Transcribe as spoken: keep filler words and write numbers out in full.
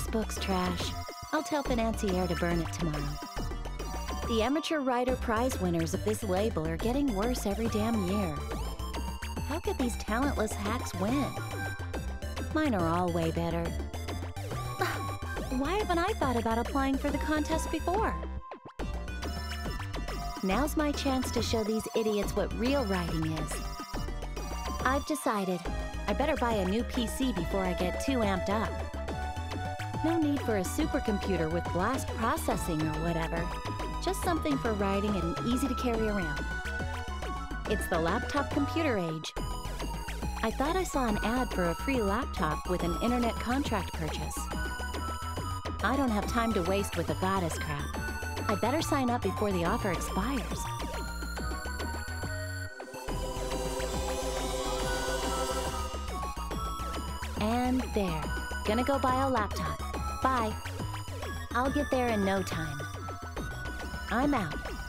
This book's trash. I'll tell Financier to burn it tomorrow. The amateur writer prize winners of this label are getting worse every damn year. How could these talentless hacks win? Mine are all way better. Why haven't I thought about applying for the contest before? Now's my chance to show these idiots what real writing is. I've decided. I better buy a new P C before I get too amped up. No need for a supercomputer with blast processing or whatever. Just something for writing and easy to carry around. It's the laptop computer age. I thought I saw an ad for a free laptop with an internet contract purchase. I don't have time to waste with the goddess crap. I better sign up before the offer expires. And there. Gonna go buy a laptop. Bye. I'll get there in no time. I'm out.